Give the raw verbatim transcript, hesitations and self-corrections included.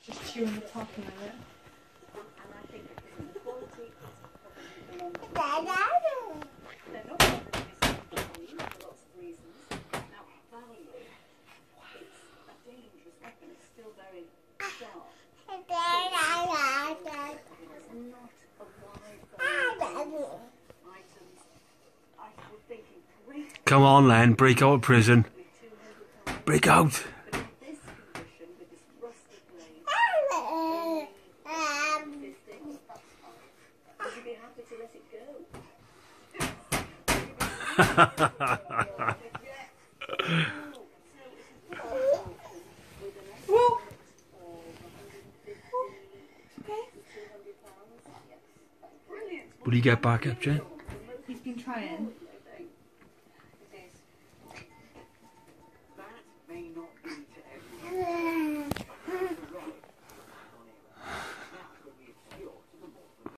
Just chewing the top a minute. And I think the quality they're not going to be for lots of reasons. Now, value, it's a dangerous weapon. It's still very sharp. It's not a wide variety of items. I was thinking, great. Come on, Len, break out of prison. Break out. But in this condition, with this rusted blade, only fifty, would you be happy to let it go? Will you get back up, Jen?